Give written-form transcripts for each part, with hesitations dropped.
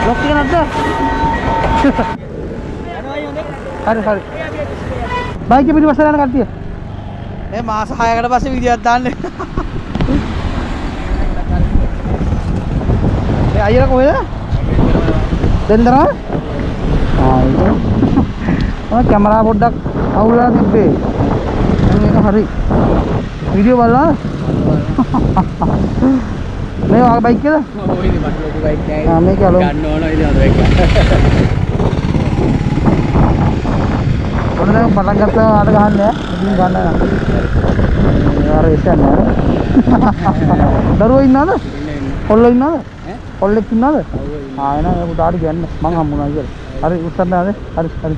Lock එක නැද්ද? හරි හරි. බයික් එක පිටිපස්සට යන කට්ටිය. මේ මාස 6කට පස්සේ වීඩියෝවක් දාන්නේ. ඒ අයියලා කොහෙද? දෙන්දරා? ආ කැමරා පොඩ්ඩක් අවුලලා තිබ්බේ. මේක හරි. වීඩියෝ බලලා. මේ වගේ බයික් එකද? ඔය ඉතින් මට ලොකු බයික් නෑ. ආ මේක අලෝ. ගන්න ඕන ඉතින් අද එක. ඔන්න දැන් පටන් ගත්තා ආට ගහන්නේ. ඉතින් ගන්න නෑ. අර ඉස්සන්න නෑ. දරුවෝ ඉන්නවද? කොල්ලෝ ඉන්නවද? කොල්ලෙක් ඉන්නවද? ආ එනවා ඒ පුතාට කියන්න මං හම්බුණා කියලා. හරි උස්සන්න ආවේ. හරි හරි.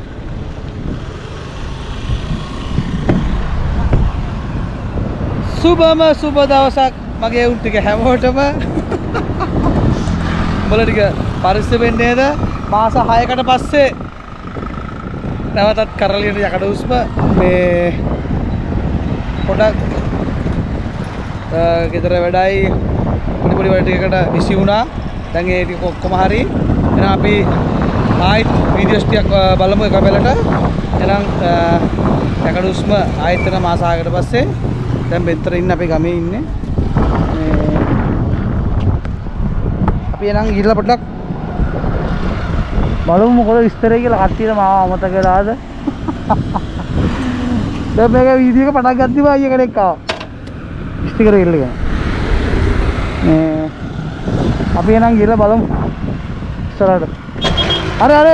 සුබම සුබ දවසක් මගේ උන් ටික හැමෝටම. උඹලා ටික පරිස්සම් වෙන්න නේද? මාස 6කට පස්සේ නැවතත් කරලියට යකඩ උස්ම මේ පොඩක් ගෙදර වැඩයි පොඩි වැඩ ටිකකට විසි වුණා. දැන් ඒ ටික ඔක්කොම හරි. එහෙනම් අපි ආයිත් වීඩියෝස් ටිකක් බලමු එක වෙලට. එහෙනම් යකඩ උස්ම ආයිත් වෙන මාස 6කට පස්සේ දැන් මෙතන ඉන්න අපේ ගමේ ඉන්නේ. අපි එනං ගිහලා පොඩ්ඩක් බලමු මොකද විස්තරය කියලා කට්ටියට මාව අමතක වෙලාද? දැන් මේක වීඩියෝ එක පටන් ගත්තම අයියා කෙනෙක් ආවා. ස්ටිකර් ඉල්ලගෙන. අපි එනං ගිහලා බලමු ඉස්සරහට. හරි හරි.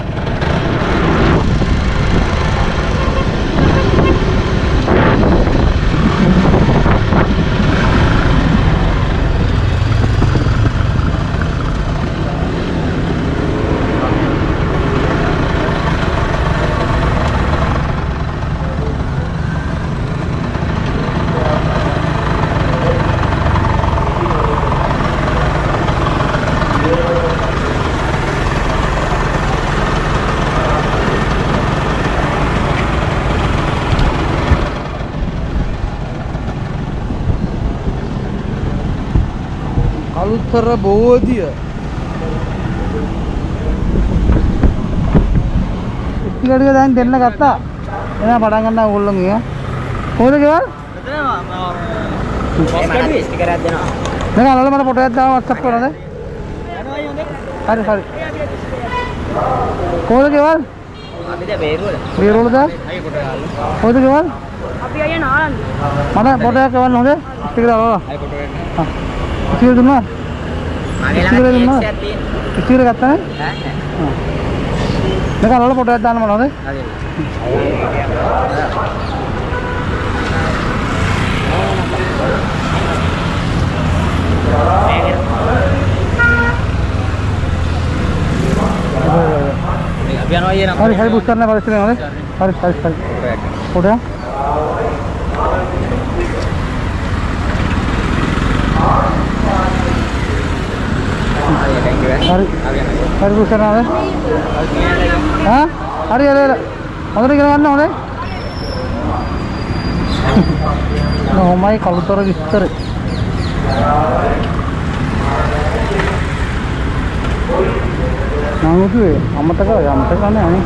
අලුතර බෝධිය ඉතිගඩිය දැන් දෙන්න ගත්තා. එනවා පටන් ගන්න ඕගොල්ලෝගේ. කොහෙද ගෙවල්? මෙතනම ස්ටිකරයක් දෙනවා. මේක අල්ලලා මට ෆොටෝ එකක් දාන්න WhatsApp කරනද? යනවා හොඳේ. හරි හරි. කොහෙද ගෙවල්? අපි දැන් බේරුවල. බේරුවලද? අයිය ෆොටෝ එක අල්ලන්න. කොහෙද ගෙවල්? අපි අයියා නාලන්ද. මට ෆොටෝ එකක් ගන්න හොඳේ. ස්ටිකර අල්ලලා. අයිය ෆොටෝ එක. හා. ස්ටිකර දුන්නා? මගේ ළඟ X එකක් තියෙනවා. ස්ටිකර ගත්තා නේ? ඈ. මේක අල්ලලා ෆොටෝ එකක් දාන්න මොනවද? හරි. අපි යනවා ඊයේ නම්. හරි හරි බුස් කරන්න පරිස්සමෙන් හොඳේ. හරි හරි හරි. ෆොටෝ. හරි හරි බුස් කරන්න හොඳේ. හා හරි හරි හරි. හොඳට ඉගෙන ගන්න හොඳේ. නොමයි කලුතර විස්තරේ. නංගුතුේ අමතක නැහැ අනේ.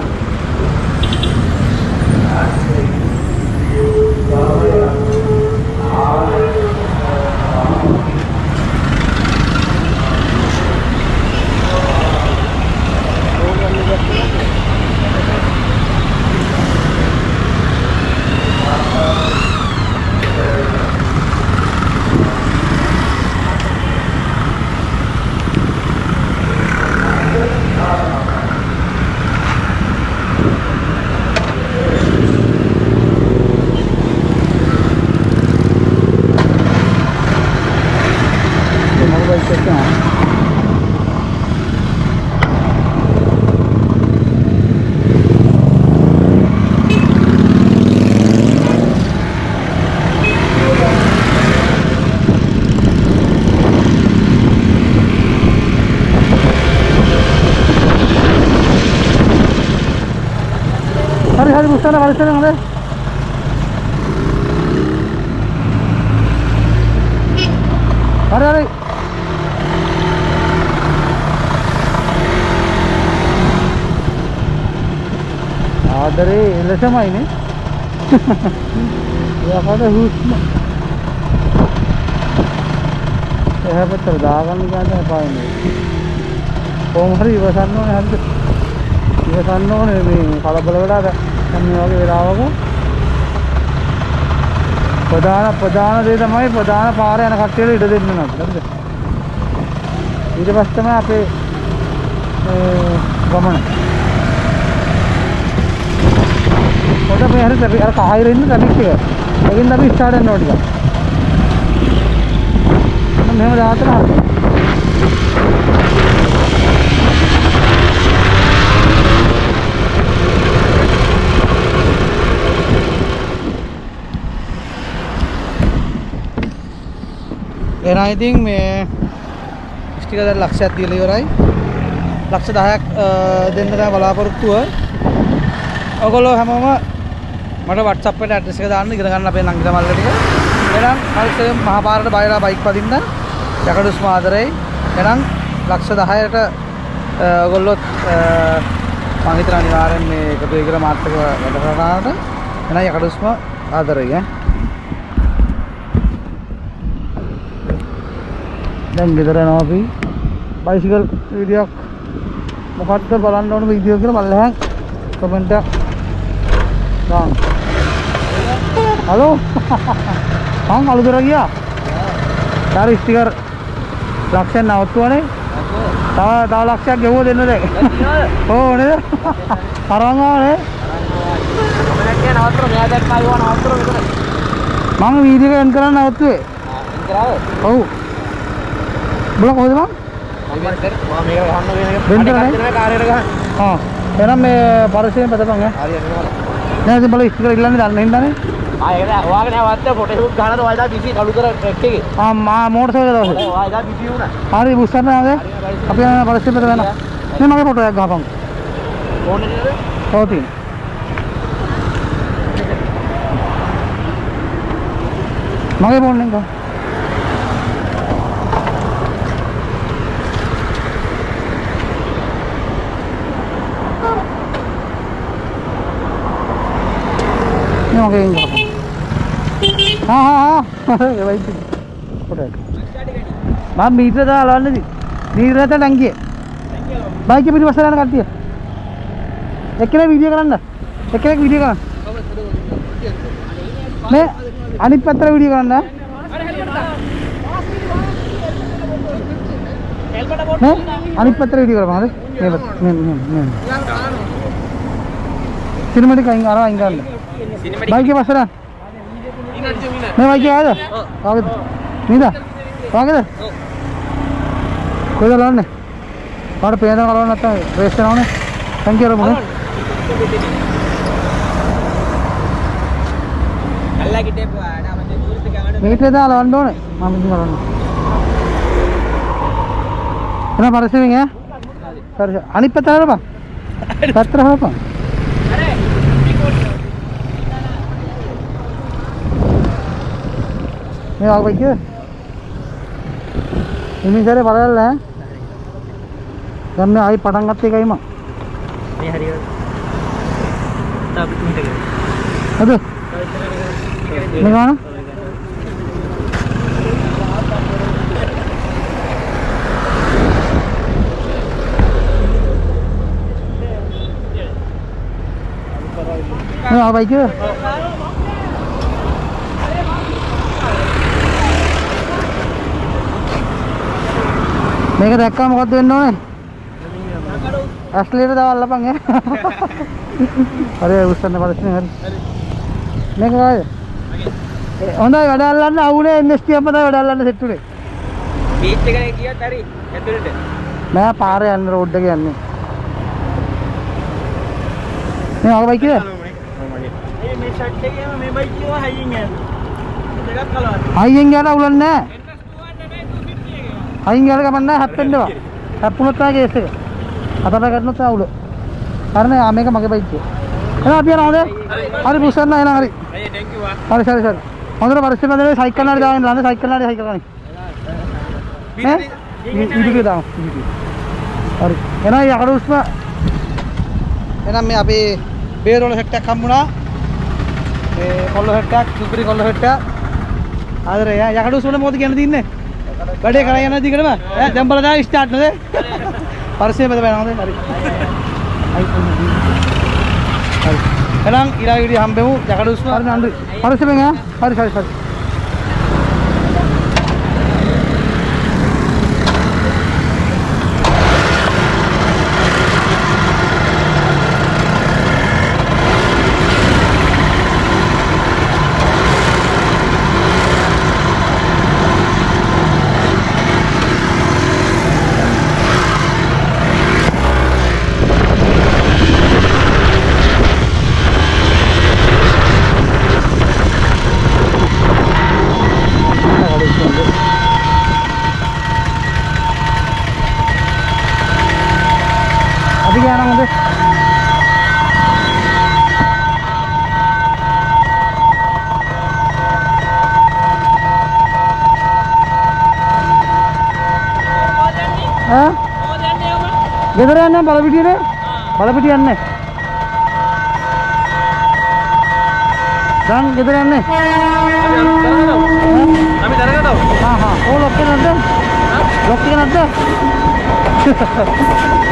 hari busana balik sana ngade. Hari. ආදරේ එලෙසමයිනේ. යකඩ හුස්ම. එහෙපතර දාගන්න කියන්නේ පාන්නේ. කොහොම හරි ඉවසන්න ඕනේ හරිද? ඉවසන්න ඕනේ මේ කලබල වෙලා දැන් මේ වගේ වෙලාවක ප්‍රධාන දේ තමයි ප්‍රධාන පාරේ යන කට්ටියට ඉඩ දෙන්න නැද්ද? හරිද? ඊට පස්සේ තමයි අපේ ගමන. පොඩ මේ හරි අර කහයිර ඉන්න ට්‍රැෆික් එක. ඒකින්ද අපි ස්ටාර්ට් වෙන්න ඕනේ ටිකක්. මෙහෙම දාතර හරිද? එහෙනම් ඉතින් මේ ස්ටිකර් දැන් ලක්ෂයක් දීලා ඉවරයි. ලක්ෂ 10ක් දෙන්න තමයි බලාපොරොත්තුව. ඔයගොල්ලෝ හැමෝම මට WhatsApp එකට ඇඩ්‍රස් එක දාන්න ඉගෙන ගන්න අපේ නංගිලා මල්ල ටික. එහෙනම් කල්සෙම මහා පාරට බයලා බයික් පදින්න යකඩුස් මාදරේ. එහෙනම් ලක්ෂ 10ට ඔයගොල්ලෝ මම හිතන අනිවාර්යෙන් මේ එකතු වෙයි කියලා මාත් එක්ක වැඩ කරනාට. එහෙනම් යකඩුස්ම ආදරේ ඈ. දැන් ගෙදර යනවා අපි බයිසිකල් වීඩියෝක් මොකක්ද බලන්න ඕන වීඩියෝ කියලා බලලා කමෙන්ට් එක දාන්න. හලෝ මං අලුතර ගියා. ඩාර ස්ටිකර් ලක්ෂයක් නවත්තුවනේ. තව ලක්ෂයක් ගෙවුව දෙන්න දැන්. ඕ නේද? අරන් ආවනේ. කමෙන්ට් එක නවත්තර මෙයා දැන් කයිවා නවත්තර මෙතන. මම වීඩියෝ එක එන් කරන්න නවත්තුවේ. එන් කරාද? ඔව්. बोला कोई बात मां मेरा गहन नो वेने කාර්යයට ගහන්න ආ එහෙනම් මේ පරිසරයෙන් බදපන් ඈ හරි හරි නේද බල ඉස්තිකර ඉල්ලන්නේ දන්නේ හින්දානේ ආ ඒක ඔයාගෙන ආවත් ෆොටෝ ෂූට් ගන්නද ඔයාලා බිසි කළු කර ට්‍රැක් එකේ ආ මා මෝටර් සයිකල් දවසේ ඔයාලා බිසි වුණා හරි බුස්සන්න ආවේ අපි යන පරිසරයෙන් බද වෙනවා මේ මගේ ෆොටෝ එකක් ගහපන් ෆෝන් එකේද ඔව් තියෙන මගේ ෆෝන් එක ओके हाँ हाँ हाँ भाई मैम मीटर था अलग नहीं मीटर था टंकी बाइक के पीछे बस रहना करती है एक ना वीडियो करना एक ना वीडियो करना मैं अनित पत्र वीडियो करना मैं अनित पत्र वीडियो करवा दे मैं सिनेमैटिक आएंगे आ रहा आएंगे बाइक के पास रहा मैं बाइक आया था आगे नहीं था आगे था कोई तो लड़ने और पेड़ का लड़ना था रेस्ट कराने थैंक यू मुझे अल्लाह की टेप आना मतलब दूर से क्या आना मीटर था लड़ने दो ने मामी जी लड़ने इतना पारसे में क्या सर अनित पता है ना पत्र है ना मैं आग भाई क्या इन्हीं सारे बदल रहे हैं जब मैं आई पतंग करते गई माँ नहीं हरी तब नहीं लगे अरे नहीं गाना मैं आग भाई क्या මේක දැක්කම මොකද වෙන්න ඕනේ? ඇස්ලේට දාවල්ලා පන් ඈ. හරි උස්සන්න පරිස්සමෙන් හරි. මේක ආයේ. හොඳයි වැඩ අල්ලන්න අවුනේ NST අප තමයි වැඩ අල්ලන්න සෙට් උනේ. බීච් එකේ ගියත් හරි ඇතුළට. මම පාරේ යන්න රෝඩ් එකේ යන්නේ. මේ ආව බයික් එක? මේ ෂට් එකේ මේ බයික් එක හයියෙන් යනවා. දෙකක් කලවන්න. හයියෙන් යන උලන්නේ නැහැ. අයින් ගාලා ගමන් නැහැ හැප්පෙන්නවා. හැප්පුණොත් තමයි කේස් එක. අතට ගන්නොත් අවුල. හරිනේ ආ මේක මගේ බයික් එක. එහෙනම් අපි යනවා හොඳේ. හරි පුස්සන්න එහෙනම් හරි. අයියේ thank you ආ. හරි සරි සරි. හොඳට පරිස්සමෙන් දෙන්නේ සයිකල් නාඩි දාගෙන ළඟ සයිකල් නාඩි සයිකල් ගන්නේ. ඉදිරියට දාමු. හරි. එහෙනම් යකඩ උස්ම එහෙනම් මේ අපේ බේරෝල සෙට් එකක් හම්බුණා. මේ කොල්ල සෙට් එකක්, සුපිරි කොල්ල සෙට් එකක්. ආදරේ යකඩ උස්සන මොකද කියන්න තින්නේ? වැඩේ කරා යන දිගටම ඈ දැන් බලලා ස්ටාර්ට් නේද? පරිසය මෙතන බලනවාද? හරි. හරි. එහෙනම් ඊළඟ වීඩියෝ හම්බෙමු යකඩ උස්සන. හරි නන්දි. පරිසයෙන් ඈ. හරි හරි හරි. अभी क्या नाम है? हाँ? किधर है ना बालापिटी ने? बालापिटी अन्ने? जान किधर है अन्ने? अभी तरह का तो? हाँ हाँ वो लोग के नड्डे? लोग के नड्डे?